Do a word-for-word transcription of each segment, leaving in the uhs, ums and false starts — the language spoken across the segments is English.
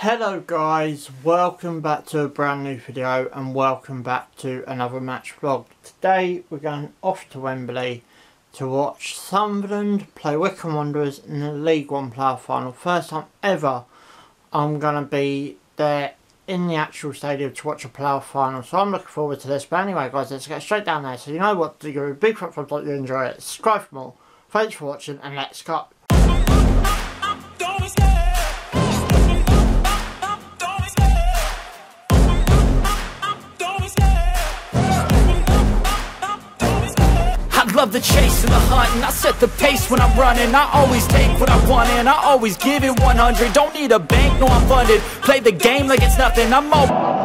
Hello guys, welcome back to a brand new video and welcome back to another match vlog. Today we're going off to Wembley to watch Sunderland play Wycombe Wanderers in the League One playoff final. First time ever I'm going to be there in the actual stadium to watch a playoff final, so I'm looking forward to this. But anyway guys, let's get straight down there. So you know what to do. Big fat thumbs up if you enjoy it, subscribe for more. Thanks for watching and let's go. Love the chase and the hunt, and I set the pace when I'm running. I always take what I want and I always give it one hundred. Don't need a bank, no I'm funded. Play the game like it's nothing. I'm all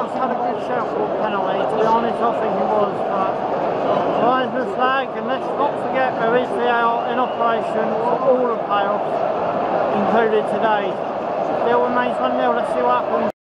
else had a good shout for a penalty. To be honest, I think it was. But Linesman's flag, and let's not forget there is V A R in operation for all the playoffs, included today. Still remains one nil. Let's see what happens.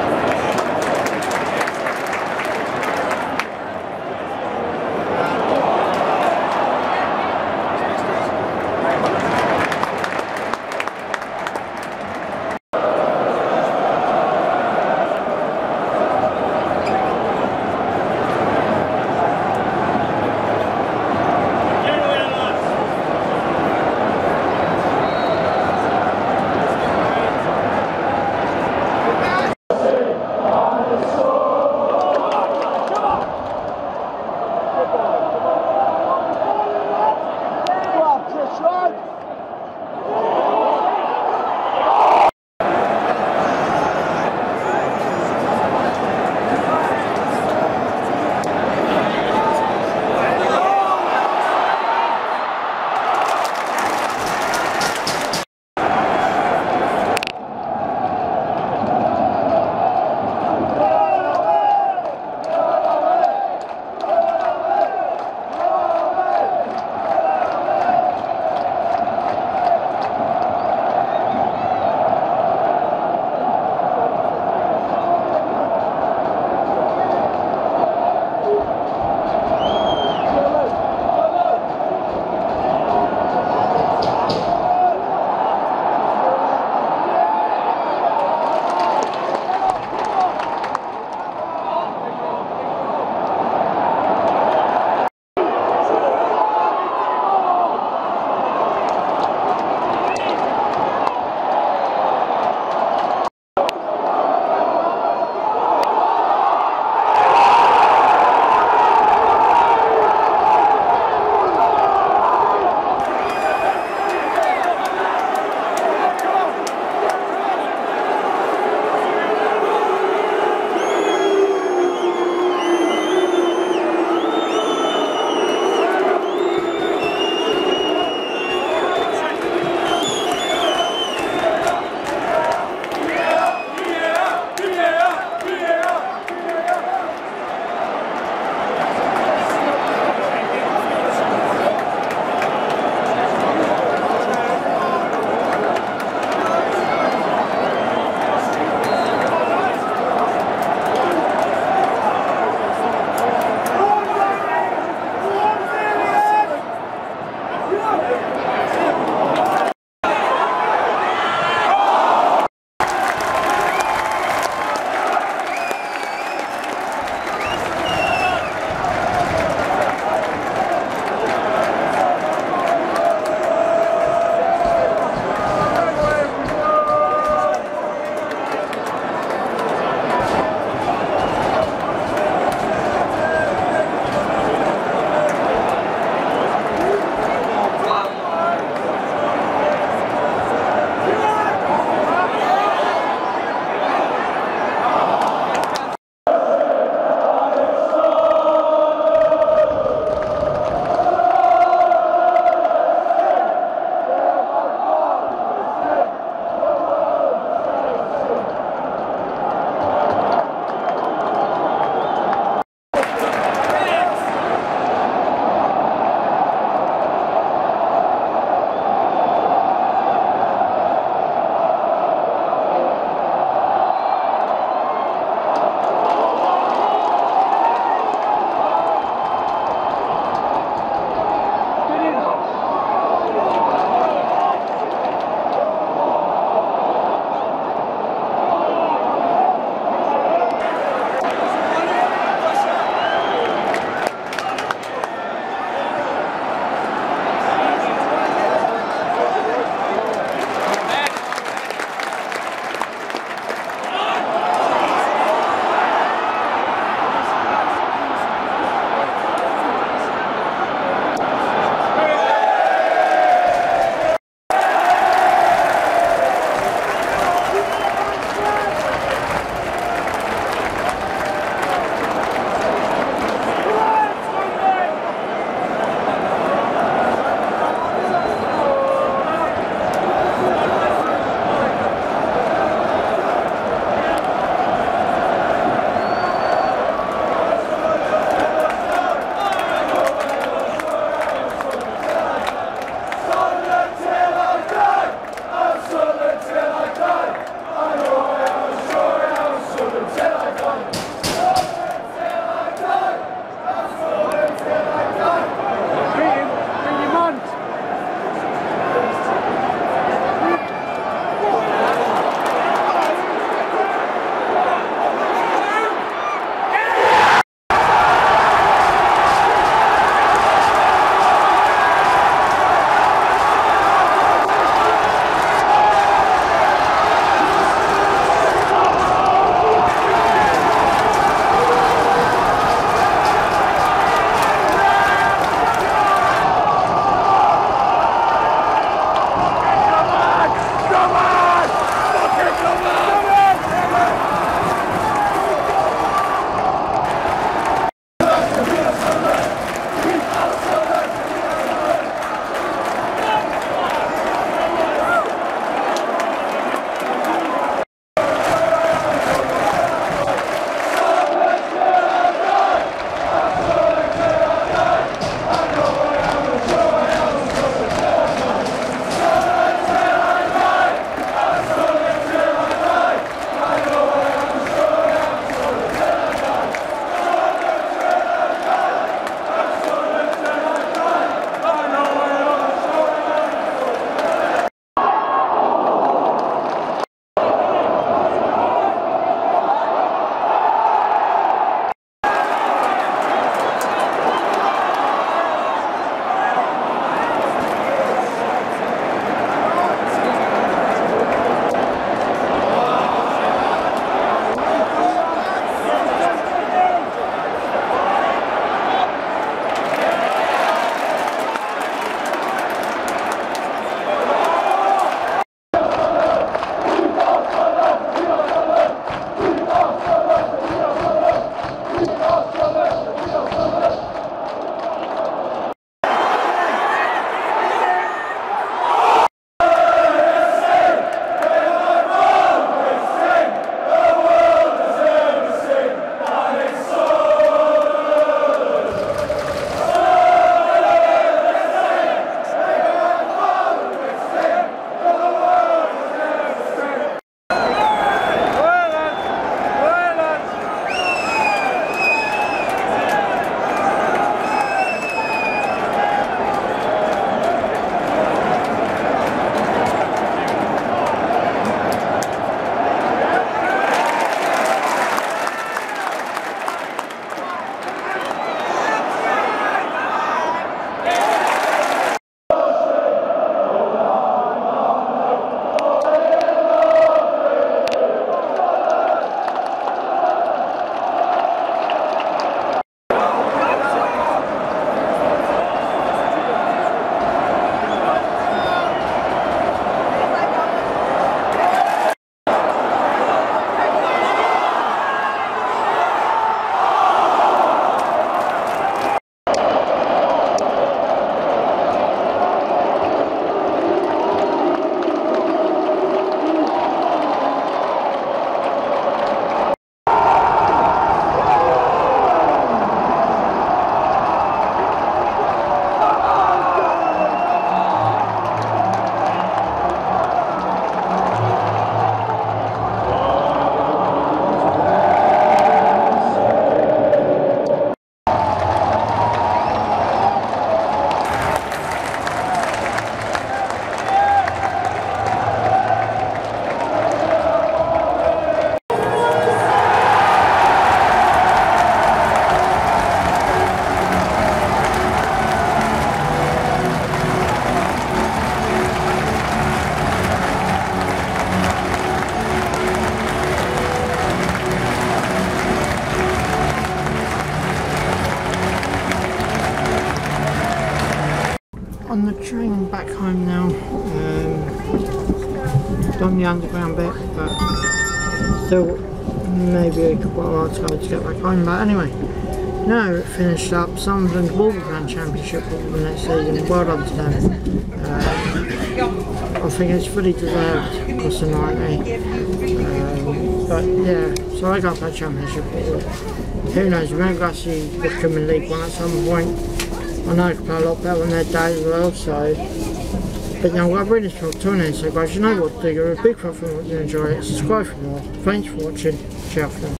on the train back home now. Um, done the underground bit, but still maybe a couple of hours to go to get back home. But anyway, now it finished up. Sunderland Wycombe Championship for the next season. Well done to them. Um, I think it's fully deserved across the ninety. Um, but yeah, so I got that championship. Who knows, we might go see Wycombe in League One at some point. I know they can play a lot better on their day as well, so. But now I've really strong tuning, so guys, you know what to do. You're a big fan from what you enjoy it. Subscribe for more. Thanks for watching. Ciao for now.